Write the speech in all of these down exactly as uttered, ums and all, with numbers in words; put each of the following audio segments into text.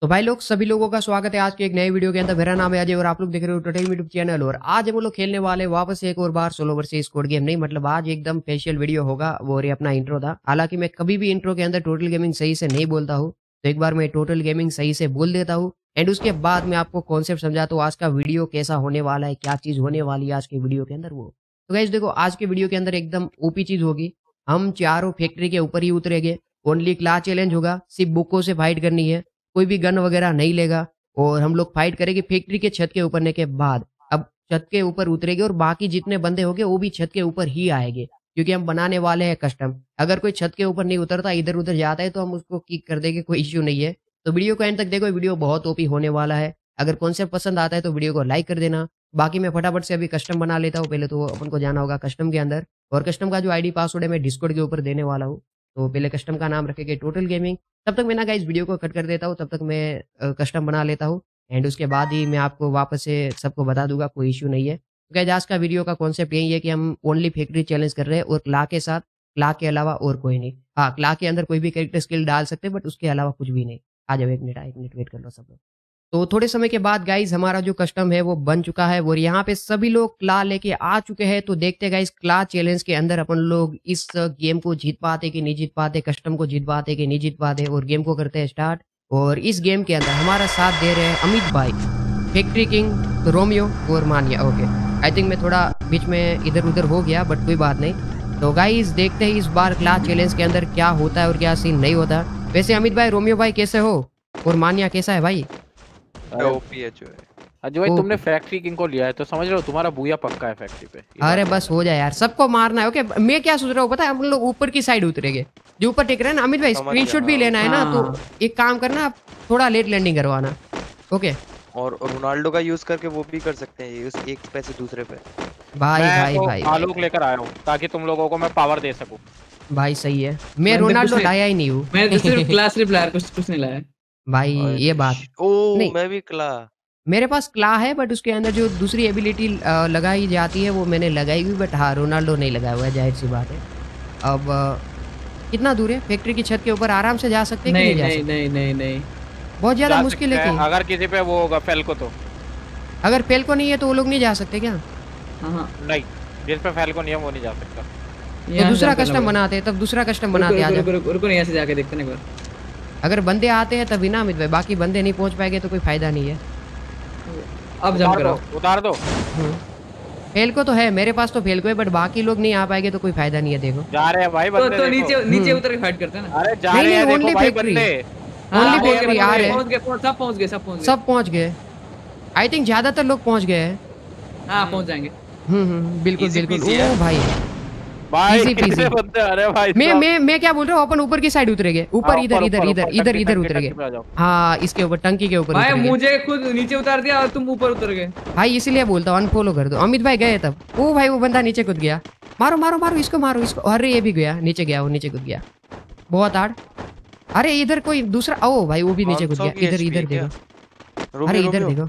तो भाई लोग सभी लोगों का स्वागत है आज के एक नए वीडियो के अंदर। मेरा नाम है अजय और आप लोग देख रहे हो टोटल यूट्यूब चैनल। और आज हम लोग खेलने वाले वापस से एक और बार सोलो वर्सेस स्क्वाड गेम। नहीं मतलब आज एकदम स्पेशल वीडियो होगा। वो और ये अपना इंट्रो था। हालांकि मैं कभी भी इंट्रो के अंदर टोटल गेमिंग सही से नहीं बोलता हूँ, तो एक बार मैं टोटल गेमिंग सही से बोल देता हूँ एंड उसके बाद मैं आपको कॉन्सेप्ट समझाता हूँ आज का वीडियो कैसा होने वाला है, क्या चीज होने वाली है आज के वीडियो के अंदर। वो तो गाइस देखो, आज के वीडियो के अंदर एकदम ओपी चीज होगी। हम चारों फैक्ट्री के ऊपर ही उतरेंगे। ओनली क्लास चैलेंज होगा, सिर्फ बुकों से फाइट करनी है, कोई भी गन वगैरह नहीं लेगा। और हम लोग फाइट करेंगे फैक्ट्री के छत के ऊपरने के बाद। अब छत के ऊपर उतरेंगे और बाकी जितने बंदे होंगे वो भी छत के ऊपर ही आएंगे, क्योंकि हम बनाने वाले हैं कस्टम। अगर कोई छत के ऊपर नहीं उतरता, इधर उधर जाता है, तो हम उसको किक कर देंगे, कोई इश्यू नहीं है। तो वीडियो को एंड तक देखो, वीडियो बहुत ओपी होने वाला है। अगर कॉन्सेप्ट पसंद आता है तो वीडियो को लाइक कर देना। बाकी मैं फटाफट से अभी कस्टम बना लेता हूँ। पहले तो अपन को जाना होगा कस्टम के अंदर, और कस्टम का जो आईडी पासवर्ड है मैं डिस्कॉर्ड के ऊपर देने वाला हूँ। तो पहले कस्टम का नाम रखेंगे टोटल गेमिंग। तब तक मैं ना गाइस वीडियो को कट कर देता हूँ, तब तक मैं कस्टम बना लेता हूँ एंड उसके बाद ही मैं आपको वापस से सबको बता दूंगा, कोई इश्यू नहीं है। तो गाइस आज का वीडियो का कॉन्सेप्ट यही है कि हम ओनली फैक्ट्री चैलेंज कर रहे हैं और क्ला के साथ, क्ला के अलावा और कोई नहीं। हाँ, क्ला के अंदर कोई भी कैरेक्टर स्किल डाल सकते हैं बट उसके अलावा कुछ भी नहीं। आ जाओ, एक मिनट एक मिनट वेट कर लो सब लोग। तो थोड़े समय के बाद गाइज हमारा जो कस्टम है वो बन चुका है और यहाँ पे सभी लोग क्ला लेके आ चुके हैं। तो देखते हैं गाइज क्ला चैलेंज के अंदर अपन लोग इस गेम को जीत पाते कि नहीं जीत पाते, कस्टम को जीत पाते कि नहीं जीत पाते। और गेम को करते हैं स्टार्ट। और इस गेम के अंदर हमारा साथ दे रहे हैं अमित भाई, फैक्ट्री किंग, रोमियो और मानिया। ओके, आई थिंक मैं थोड़ा बीच में इधर उधर हो गया बट कोई बात नहीं। तो गाइज देखते हैं इस बार क्ला चैलेंज के अंदर क्या होता है और क्या सीन नहीं होता। वैसे अमित भाई, रोमियो भाई कैसे हो और मानिया कैसा है भाई? ओपी है जो है। अजय भाई तुमने फैक्ट्री किंग को लिया है तो समझ रहे हो तुम्हारा बूया पक्का है फैक्ट्री पे। अरे बस हो जाए यार, सबको मारना है। ओके, मैं क्या सोच रहा हूँ पता है, हम लोग ऊपर की साइड उतरेंगे, जो ऊपर टेक रहे हैं ना। अमित भाई स्क्रीनशॉट भी लेना है ना, तो एक काम करना, आप थोड़ा लेट लैंडिंग करवाना। ओके, और रोनाल्डो का यूज करके वो भी कर सकते हैं, उस एक पैसे दूसरे पे। भाई भाई मैं भाई आलोक लेकर आया हूँ ताकि तुम लोगों को मैं पावर दे सकूं। भाई सही है, मैं रोनाल्डो लाया ही नहीं हूँ। मैं तो सिर्फ क्लास सिर्फ लाया, कुछ कुछ नहीं लाया भाई। ये बात ओ नहीं, मैं भी क्ला, मेरे पास क्ला है बट उसके अंदर जो दूसरी एबिलिटी लगाई जाती है वो मैंने लगाई हुई। बट हाँ, रोनाल्डो नहीं लगाया हुआ है, जाहिर सी बात है। अब कितना दूर है फैक्ट्री की छत के ऊपर? आराम से जा सकते हैं कि नहीं नहीं जा नहीं सकते? नहीं नहीं नहीं बहुत ज्यादा मुश्किल है कि अगर किसी पे वो होगा फेल को, तो अगर फेल को नहीं है तो वो लोग नहीं जा सकते क्या? हाँ नहीं, जिस पे फेल को नहीं है वो नहीं जा सकता। तो दूसरा कस्टम बनाते हैं, तब दूसरा कस्टम बनाते आ जाओ। रुको रुको, यहाँ से जाके देखते हैं एक बार। अगर बंदे आते हैं तभी ना अमित भाई, बाकी बंदे नहीं पहुंच पाएंगे तो कोई फायदा नहीं है। अब जंप करो, उतार दो। फेल को तो है मेरे पास, तो फेल को है बट बाकी लोग नहीं आ पाएंगे तो कोई फायदा नहीं है। देखो जा रहे हैं भाई तो, बंदे, तो नीचे नीचे उतर के फाइट करते हैं ना। अरे जा नहीं, रहे हैं, नहीं, देखो only भाई factory। बंदे। ओनली फैक्ट्री आ रहे हैं, पहुंच गए, सब पहुंच गए, सब पहुंच गए, सब पहुंच गए। आई थिंक ज्यादातर लोग पहुंच गए हैं। हाँ पहुंच जाएंगे। हम्म हम्म बिल्कुल बिल्कुल। ओ भाई भाई Easy peasy। कितने बंदे आ रहे हैं भाई। मैं मैं मैं क्या बोल रहा हूँ, अपन ऊपर की साइड उतरेंगे, ऊपर हाँ, इधर ऊपर, इधर ऊपर, इधर ऊपर, इधर टंकी, इधर टंकी, उतरेंगे। टंकी पे आ जाओ। हाँ, इसके ऊपर, टंकी के ऊपर भाई उतरेंगे। मुझे खुद नीचे उतार दिया और तुम ऊपर उतर गए भाई इसीलिए बोलता हूँ अनफॉलो कर दो। अमित भाई गए तब, ओ भाई वो बंदा नीचे कूद गया। मारो मारो मारो इसको, मारो इसको। अरे ये भी गया, नीचे गया, वो नीचे कूद गया। बहुत हार्ड। अरे इधर कोई दूसरा, ओ भाई वो भी नीचे कूद गया। इधर इधर देखो, अरे इधर देखो,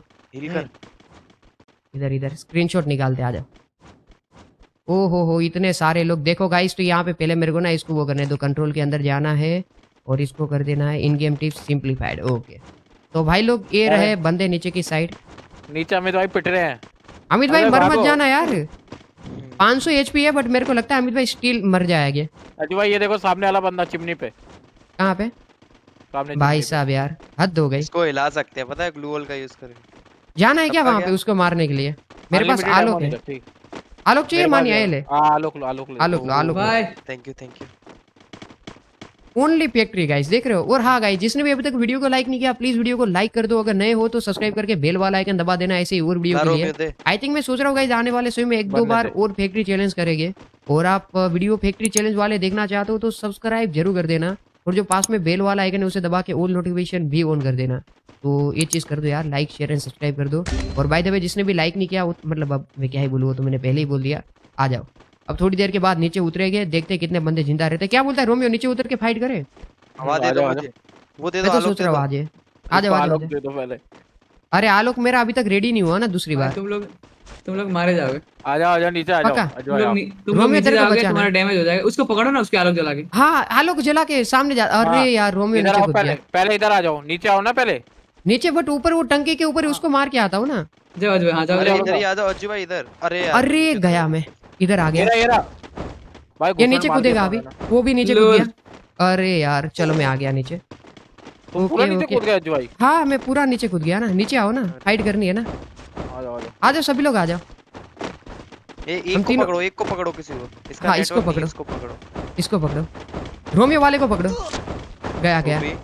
इधर इधर स्क्रीनशॉट निकालते आ जाओ। ओ हो हो इतने सारे लोग देखो गाइस। तो यहाँ पे पहले मेरे को ना इसको वो करने दो, कंट्रोल के अंदर जाना है और इसको कर देना है in game tips simplified. Okay, तो भाई लोग ये रहे बंदे नीचे की साइड। नीचे अमित भाई पिट रहे हैं। अमित भाई मर मत जाना यार, पाँच सौ एचपी है बट मेरे को लगता है अमित भाई स्टील मर जाएंगे। अजय भाई ये देखो सामने वाला बंदा चिमनी पे। कहाँ पे? सामने भाई साहब यार हद हो गई। इसको हिला सकते हैं, पता है, ग्लू वॉल का यूज करें। जाना है क्या वहाँ पे उसको मारने के लिए? मेरे पास आलोक है। आलोक चाहिए? मानिया ये ले। आलोक लो, आलोक लो, आलोक लो, आलोक भाई thank you thank you. Only factory guys, देख रहे हो। और हाँ गाइस, जिसने भी अभी तक वीडियो को लाइक नहीं किया प्लीज वीडियो को लाइक कर दो। अगर नए हो तो सब्सक्राइब करके बेल वाला आइकन दबा देना ऐसे ही और वीडियो के लिए। आई थिंक मैं सोच रहा हूँ गाइस आने वाले समय में एक दो बार और फैक्ट्री चैलेंज करेंगे। और आप वीडियो फैक्ट्री चैलेंज वाले देखना चाहते हो तो सब्सक्राइब जरूर कर देना और जो पास में बेल वाला आइकन है उसे दबा के ऑल नोटिफिकेशन भी ऑन कर देना। तो ये चीज कर दो यार, लाइक शेयर एंड सब्सक्राइब कर दो। और बाय द वे जिसने भी लाइक नहीं किया वो, मतलब अब मैं क्या ही बोलूँ, तो मैंने पहले ही बोल दिया। आ जाओ, अब थोड़ी देर के बाद नीचे उतरेंगे, देखते हैं कितने बंदे जिंदा रहते हैं। क्या बोलता है रोमियो, नीचे उतर के फाइट करें? हवा दे दो मुझे, वो दे दो। मैं तो सोच रहा हूँ आज आ जाओ आ जाओ। दे दो पहले। अरे आलोक मेरा अभी तक रेडी नहीं हुआ ना दूसरी बार। तुम लोग तुम लोग मारे जाओगे। आ जाओ, आ जाओ नीचे आ जाओ। पक्का? आ तुम जाओ लोग नी- तुम लोग रोमियो नीचे तेरे को जाओगे बचाना तुम्हारा डैमेज हो जाएगा। उसको पकड़ो ना, उसके आलोक जला के। हाँ, आलोक जला के सामने जा। अरे हाँ, यार रोमियो इधर नीचे आओ कूद पहले, गया। पहले इधर आ जाओ, नीचे आओ ना पहले। नीचे बट ऊपर वो टंकी के ऊपर उसको मार के आता हूँ ना। जाओ जाओ, हाँ जाओ अरे जाओ इधर ही आ जाओ अज्जू भाई इधर। अरे यार अरे मुझे तो- गया मैं, इधर आ गया। येरा येरा भाई ये घुसड़ नीचे मार कूदेगा दिया अभी, मैंने। वो भी नीचे कूद लोल। गया। अरे यार चलो मैं आ गया नीचे। तुम पूरा ओके, नीचे ओके। कूद गए अज्जू भाई। हाँ मैं पूरा नीचे कूद गया ना। नीचे आओ ना, फाइट करनी है ना। आ जाओ आ जाओ। आ जाओ सभी लोग आ जाओ। ए, हम एक को तीनों- पकड़ो, एक को पकड़ो किसी को। इसका हाँ, इसको network नहीं है, पकड़ो। इसको पकड़ो। इसको पकड़ो, रोमियो वाले को पकड़ो। गया वो गया। भी।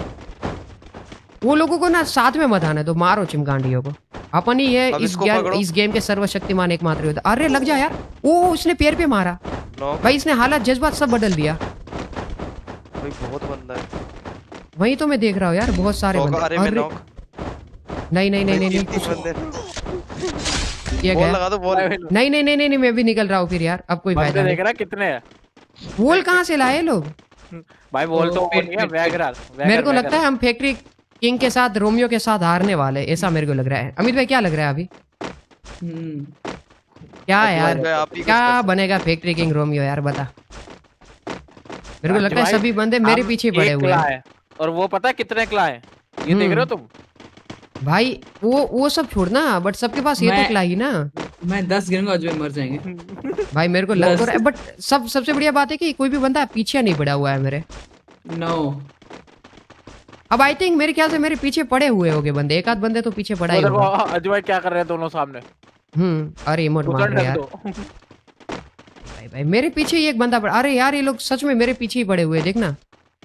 वो लोगों को ना साथ में मत आने दो, मारो चिमकांडियों को। अपन ही है अब इस इसको गेम पकड़ो। इस गेम के सर्वशक्तिमान एकमात्र योद्धा। अरे लग जा यार। ओ उसने पैर पे मारा नॉक भाई, इसने हालात जज्बात सब बदल दिया। भाई बहुत बंदा है। वही तो मैं देख रहा हूँ यार, बहुत सारे नॉक, बंदे। अरे मैं अरे नॉक। नहीं नहीं नहीं नहीं तीन- नहीं, तीन बंदे। ये बॉल गया। लगा दो बॉल। नहीं नहीं नहीं नहीं नहीं, मैं भी निकल रहा हूँ फिर यार। अब कोई फायदा बंदे नहीं। देख रहा कितने हैं वोल कहाँ से लाए लोग? भाई। बोल तो ओ, वो पेट, नहीं है पेट, वैगरर। मेरे को लगता है हम फैक्ट्री किंग के साथ रोमियो के साथ हारने वाले, ऐसा मेरे को लग रहा है। अमित भाई क्या लग रहा है अभी? हम्म, क्या अच्छा, यार, भाई, आप ही कुछ क्या कर सकते बनेगा फैक्ट्री किंग रोमियो यार, बता। मेरे को लगता है भाई, सभी बंदे मेरे हम पीछे पड़े एक हुए क्ला हैं। है और वो पता है कितने क्ला है ये देख रहे हो तुम? भाई वो वो सब छोड़ना, बट सबके पास ये तो मैं- क्ला ही ना। मैं दस गिरूंगा अजूबे मर जाएंगे। भाई मेरे को लग तो बस। रहा है, बट सब सबसे बढ़िया बात है कि कोई भी बंदा पीछे नहीं पड़ा हुआ है मेरे। नो, अब आई थिंक मेरे ख्याल से मेरे पीछे पड़े हुए होंगे बंदे, एक आध बंदे तो पीछे पड़ा वो ही देखो होगा। अजय भाई क्या कर रहे हैं दोनों सामने। हम्म, अरे इमोट मार उधर रहे ढक यार। दो। भाई भाई मेरे पीछे ही एक बंदा पड़ा। अरे यार ये लोग सच में मेरे पीछे ही पड़े हुए हैं, देखना।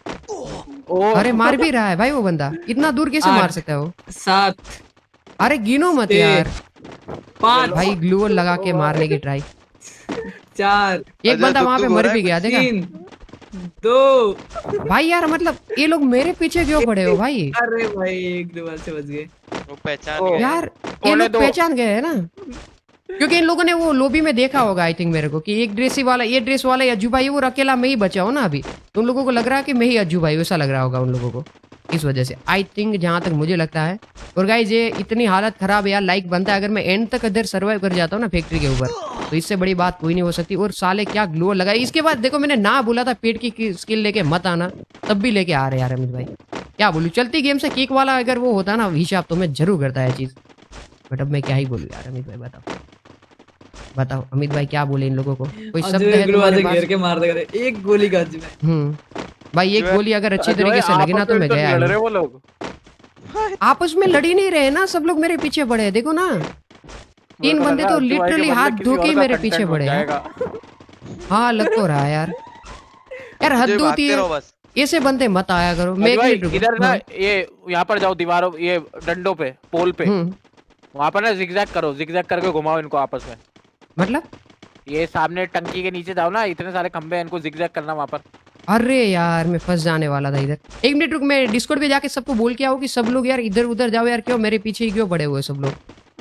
ओ अरे मार भी रहा है भाई वो बंदा, इतना दूर कैसे आठ। मार सकता है वो? सात, अरे गिनो मत छह, यार। पाँच, भाई ग्लूअल लगा के मारने की ट्राई। चार, एक अजय, बंदा दुख वहां पे दुख हो मर रहा भी है गया, देखा? तीन, दो। भाई यार मतलब ये लोग मेरे पीछे क्यों पड़े हो भाई? अरे भाई एक दो बार से बच गए। वो पहचान ओ, गए। यार ये पौने लोग दो। पहचान गए है ना, क्योंकि इन लोगों ने वो लॉबी में देखा होगा आई थिंक मेरे को कि एक ड्रेस वाला, ये ड्रेस वाला अज्जू भाई, वो अकेला मैं ही बचा हूँ ना अभी। तो उन लोगों को लग रहा है कि मैं ही अज्जू भाई, वैसा लग रहा होगा उन लोगों को, इस वजह से आई थिंक, जहां तक मुझे लगता है। और गाइस ये इतनी हालत खराब है यार, लाइक बनता है अगर मैं एंड तक इधर सर्वाइव कर जाता हूँ ना फैक्ट्री के ऊपर, तो इससे बड़ी बात कोई नहीं हो सकती। और साले क्या ग्लो लगा। इसके बाद देखो मैंने ना बोला था पेट की स्किल लेके मत आना, तब भी लेके आ रहे यार अमित भाई। क्या बोलूं, चलती गेम से किक वाला अगर वो होता ना हिसाब तो मैं जरूर करता है चीज, बट अब मैं क्या ही बोलूं यार। अमित भाई बताओ बताओ अमित भाई क्या बोले इन लोगों को? कोई शब्द अजूबे है ग्लू तुम्हारे से पास? घेर के मार देगा एक गोली का अजूबे। हम्म भाई एक गोली अगर अच्छी अजय तरीके भाई, से लगी ना आपस तो में मैं तो गया लड़ ही। रहे वो लोग। आपस में लड़ ही नहीं रहे ना, सब लोग मेरे पीछे पड़े हैं, देखो ना। तीन मेरे को बंदे लगा तो अजय भाई के लिटरली बदले हाथ किसी धो और के का मेरे content पीछे बन पड़े हैं। जाएगा। हाँ लग तो रहा है यार। यार हद अजय, होती भागते है, रहो बस। ऐसे बंदे मत आया करो। मैं अजय एक भाई, मिनट रुको। इधर ना हाँ, ये यहाँ पर जाओ दीवारों, ये डंडों पे, पोल पे, हम्म, वहाँ पर ना जिगजैग करो, जिगजैग करके घुमाओ इनको आपस में। मतलब ये सामने टंकी के नीचे जाओ ना, इतने सारे खंबे हैं, इनको जिगजैग करना वहाँ पर। अरे यार मैं फंस जाने वाला था इधर। एक मिनट रुक, मैं डिस्कॉर्ड पे जाके सबको बोल के आऊँ कि सब लोग यार इधर उधर जाओ यार, क्यों मेरे पीछे ही क्यों पड़े हुए सब लोग?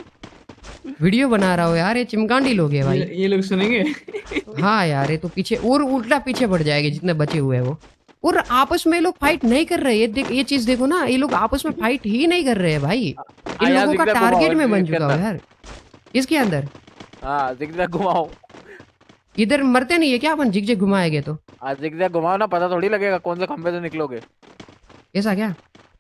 वीडियो बना रहा हो यार, ये चिमकांडी लोग है भाई। ये, ये लोग सुनेंगे। हाँ यार ये तो पीछे और उल्टा पीछे पड़ जाएंगे जितने बचे हुए हैं वो। और आपस में ये लोग फाइट नहीं कर रहे, ये देख, ये चीज देखो ना, ये लोग आपस में फाइट ही नहीं कर रहे हैं भाई। इन यार, लोगों का zigzag टारगेट घुमाओ में बन इसके चुका हूँ अंदर। यार इसके अंदर। हाँ जिगजैग घुमाओ। इधर मरते नहीं है क्या अपन जिग घुमाएंगे तो? आज जिगजैग घुमाओ ना, पता थोड़ी लगेगा कौन से खंबे से निकलोगे। ऐसा क्या?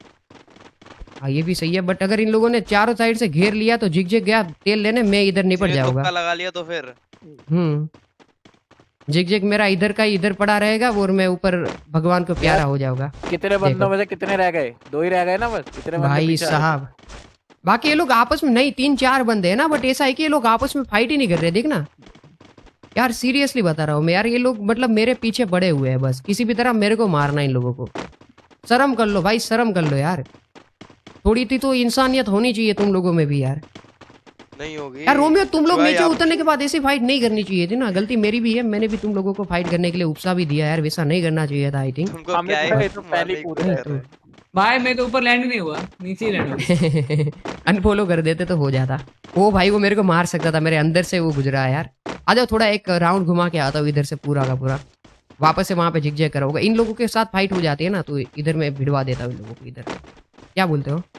हाँ ये भी सही है, बट अगर इन लोगों ने चारों साइड से घेर लिया तो जिग गया तेल लेने, मैं इधर निपट इसने जाऊंगा। तुक्का लगा लिया तो फिर हम्म जिग मेरा इधर का इधर पड़ा रहेगा और मैं ऊपर भगवान को प्यारा हो जाऊंगा। कितने बंदों में से कितने रह गए? दो ही रह गए ना बस, इतने बंदे भाई पीछे आ रहे। साहब बाकी ये लोग आपस में नहीं, तीन चार बंदे हैं ना, बट ऐसा है कि ये लोग आपस में फाइट ही नहीं कर रहे, देखना यार सीरियसली बता रहा हूँ मैं यार। ये लोग मतलब मेरे पीछे पड़े हुए हैं, बस किसी भी तरह मेरे को मारना इन लोगों को। शर्म कर लो भाई, शर्म कर लो यार, थोड़ी सी तो इंसानियत होनी चाहिए तुम लोगों में भी यार। नहीं होगी यार रोमियो तुम लोग भाई, नीचे आप- उतरने के बाद ऐसी फाइट नहीं करनी चाहिए थी ना, गलती मेरी भी है, मैंने भी तुम लोगों को फाइट करने के लिए उपसा भी दिया यार, वैसा नहीं करना चाहिए था आई थिंक। तुमको हमें क्या तो है ये तो पहले ही कूद मारने गए की थे। भाई मैं तो ऊपर लैंड ही नहीं हुआ, नीचे ही लैंड हुआ। अनफॉलो कर देते तो हो जाता। वो भाई वो मेरे को मार सकता था, मेरे अंदर से वो गुजरा है यार। आ जाओ थोड़ा एक राउंड घुमा के आता हूँ इधर से पूरा का पूरा, वापस से वहां पे झिकझैक करा होगा। इन लोगों के साथ फाइट हो जाती है ना तो इधर मैं भिड़वा देता हूँ इन लोगों को इधर। क्या बोलते हो?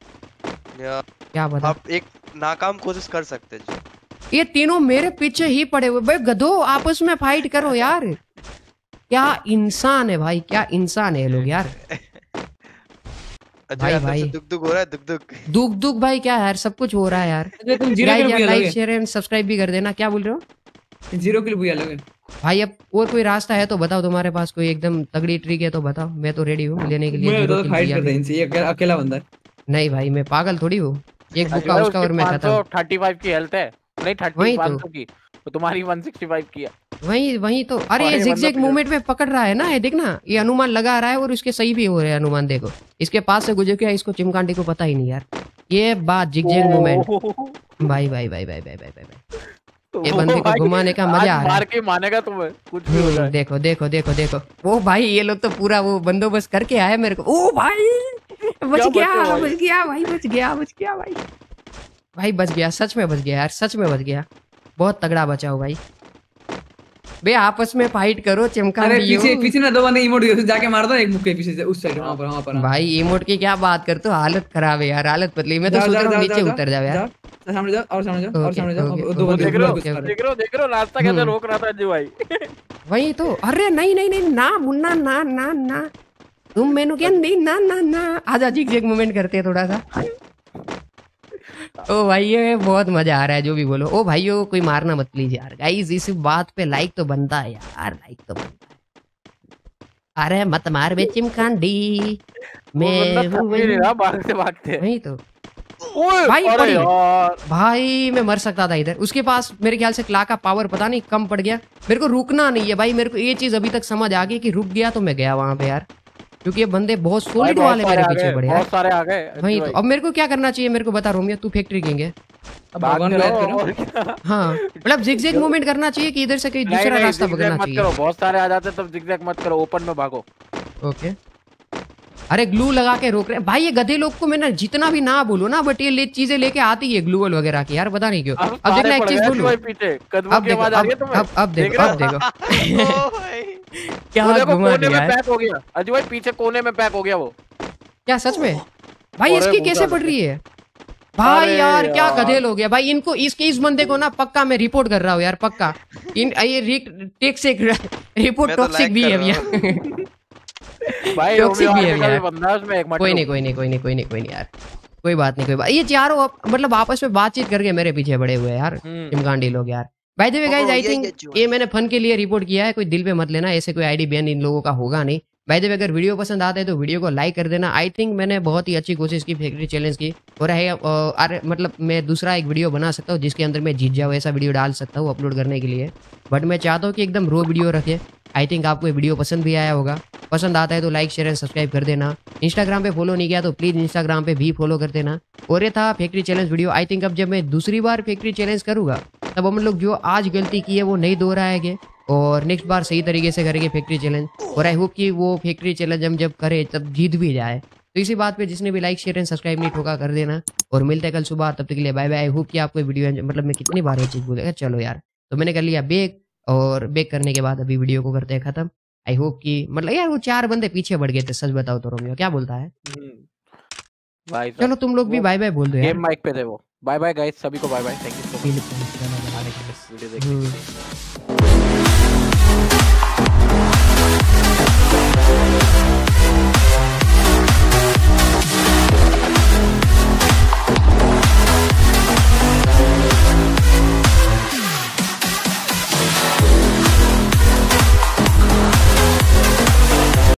या क्या बता? आप एक नाकाम कोशिश कर सकते हैं जी। ये तीनों मेरे पीछे ही पड़े हुए भाई, गधो आपस में फाइट करो यार। क्या इंसान है भाई, क्या इंसान है ये लोग यार। अजय भाई, अंदर भाई। से दुख दुख हो रहा है, दुख दुख। दुख दुख भाई क्या यार, सब कुछ हो रहा है यार। अजय तुम जीरो गाइस किलो यार बुया लाइक लोगे, शेयर एंड सब्सक्राइब भी कर देना। क्या बोल रहे हो जीरो किलो बुया लोगे। भाई? अब और कोई रास्ता है तो बताओ, तुम्हारे पास कोई एकदम तगड़ी ट्रिक है तो बताओ, मैं तो रेडी हूँ लेने के लिए। मैं जीरो तो किल फाइट बुया करते भी। हैं इनसे, ये अकेला अकेला बंदा है। नहीं भाई, मैं पागल थोड़ी हूँ। एक अजय बुक्का भाई उसका उसकी और मैं पाँच सौ खत्म। पैंतीस की हेल्थ है, नहीं थर्टी वही पाँच तो सौ की, तो तुम्हारी एक सौ पैंसठ की है। वही वही तो। अरे ये अरे जिग बंदा जिग तो- मूवमेंट में पकड़ रहा है ना, ये देखना, ये अनुमान लगा रहा है और उसके सही भी हो रहे हैं अनुमान। देखो इसके पास से गुजर गया, इसको चिमकांडी को पता ही नहीं यार। ये बात जिग जिग मूवमेंट। ओह, भाई भाई भाई भाई भाई भाई भाई तो ये वो बंदे को भाई घुमाने का आज मजा आ रहा मार है। के मानेगा तुम्हें, कुछ भी हो हम्म, जाए। देखो देखो देखो देखो वो भाई, ये लोग तो पूरा वो बंदोबस्त करके आए मेरे को। ओ भाई बच क्या गया बचे भाई? बच गया भाई, बच गया बच गया भाई। भाई बच गया, सच में बच गया यार, सच में बच गया। बहुत तगड़ा बचा हो भाई। बे आपस में फाइट करो चिमका अरे दियो। पीछे पीछे ना दो बंदे इमोट जाके मार दो एक मुक्के पीछे से, उस साइड वहां पर वहां पर। हाँ। भाई इमोट की क्या बात करते हो, हालत खराब है यार, हालत बदली। मैं तो जाओ, सोच जाओ, रहा हूँ जाओ, नीचे जाओ, उतर जाओ यार। जाओ, सामने जाओ और सामने जाओ और ओके, सामने जाओ। ओके, अब दो ओके, बंदे देख रहे हो, ओके, ओके। देख रहे हो, देख रहे हो रास्ता कैसे हम्म। रोक रहा था अजय भाई। वही तो। अरे नहीं नहीं नहीं ना मुन्ना, ना ना ना तुम मैंने क्या नहीं, ना ना ना आजा जिग जिग मूवमेंट करते हैं थोड़ा सा। ओ भाई ये बहुत मजा आ रहा है, जो भी बोलो। ओ भाइयों कोई मारना मत प्लीज यार। गाइस इस बात पे लाइक तो बनता है यार, लाइक तो बनता है। अरे मत मार बे चिमकांडी, वो बंदा मैं थक हूँ भी नहीं वही। रहा भागते भागते। वही तो ओए, भाई अरे पड़ी। यार, भाई मैं मर सकता था इधर। उसके पास मेरे ख्याल से क्ला का पावर पता नहीं कम पड़ गया। मेरे को रुकना नहीं है भाई, मेरे को ये चीज अभी तक समझ आ गई कि रुक गया तो मैं गया वहां पे यार, क्योंकि ये बंदे बहुत भाई सोलिड बहुत वाले सारे मेरे आ पीछे गए, पड़े बहुत यार। सारे आ गए अजय वही तो। भाई। अब मेरे को क्या करना चाहिए, मेरे को बता रोमियो, तू फैक्ट्री किंग है। अब भगवान को भागते याद रहो करो। और क्या। हाँ मतलब जिग जिग मूवमेंट करना चाहिए कि इधर से कहीं नहीं दूसरा नहीं, रास्ता zigzag पकड़ना मत चाहिए। करो, बहुत सारे आ जाते तब जिगजैग मत करो, ओपन में भागो। ओके। अरे ग्लू लगा के रोक रहे हैं भाई। ये गधे लोग को मैं ना जितना भी ना बोलो ना, बट ये ले चीजें लेके आती है ग्लूवल वगैरह की यार, पता नहीं क्यों। अब अब देखना सारे एक पड़ चीज गए बोलूं, भाई पीछे, कदमों अब की देखो आवाज आ रही है अब तुम्हें। अब अब देख देखो रहे अब हो? देखो ओ भाई। क्या वो देखो घुमा कोने दिया में है। पैक हो गया अजय भाई, पीछे कोने में पैक हो गया वो। क्या सच में भाई? अरे इसकी वो कैसे डाल पड़ दे। रही है भाई? अरे यार क्या यार। गधे लोग हैं भाई। इनको इसके इस बंदे को ना पक्का मैं रिपोर्ट कर रहा हूँ यार, पक्का। इन ये टॉक्सिक रिपोर्ट मैं तो टॉक्सिक like भी कर है रहा भैया। भाई टॉक्सिक रोमियो भी है आर्टिकल यार। बंदा है उसमें एक मत कोई नहीं कोई नहीं कोई नहीं कोई नहीं कोई नहीं यार, कोई बात नहीं कोई बात। ये चारों अप- मतलब आपस में बातचीत करके मेरे पीछे बड़े हुए यार, हम्म। चिमकांडी लोग यार। By the way guys, Oh, I ये- थिंक ये जो ये मैंने फन के लिए रिपोर्ट किया है, कोई दिल पे मत लेना। ऐसे कोई आईडी बैन इन लोगों का होगा नहीं। बाय द वे अगर वीडियो पसंद आता है तो वीडियो को लाइक कर देना। आई थिंक मैंने बहुत ही अच्छी कोशिश की फैक्ट्री चैलेंज की, और है अ, अरे मतलब मैं दूसरा एक वीडियो बना सकता हूँ जिसके अंदर मैं जीत जाऊँ, ऐसा वीडियो डाल सकता हूँ अपलोड करने के लिए। बट मैं चाहता हूँ कि एकदम रो वीडियो रखे। आई थिंक आपको ये वीडियो पसंद भी आया होगा। पसंद आता है तो लाइक शेयर एंड सब्सक्राइब कर देना। इंस्टाग्राम पे फॉलो नहीं किया तो प्लीज इंस्टाग्राम पे भी फॉलो कर देना। और ये था factory challenge video. I think अब जब मैं दूसरी बार फैक्ट्री चैलेंज करूंगा तब हम लोग जो आज गलती की है वो नहीं दोहराएंगे, और नेक्स्ट बार सही तरीके से करेंगे फैक्ट्री चैलेंज। और आई होप कि वो फैक्ट्री चैलेंज हम जब करें तब जीत भी जाए। तो इसी बात पे जिसने भी लाइक शेयर एंड सब्सक्राइब नहीं ठोका कर देना, और मिलते हैं कल सुबह। तब तक के लिए बाय बाय। आई होप कि आपको ये वीडियो, मतलब मैं कितनी बार ये चीज बोलेगा। चलो यार, तो मैंने कर लिया बेक, और बेक करने के बाद अभी वीडियो को करते हैं खत्म। आई होप कि मतलब यार वो चार बंदे पीछे बढ़ गए थे, सच बताओ तो रोमियो क्या बोलता है। हम्म। भाई चलो तुम लोग भी वो बाय बाय बोल दो यार। गेम माइक पे थे वो। बाय बाय गाइस, सभी को bye bye, thank you so much video देखने के लिए। हम्म।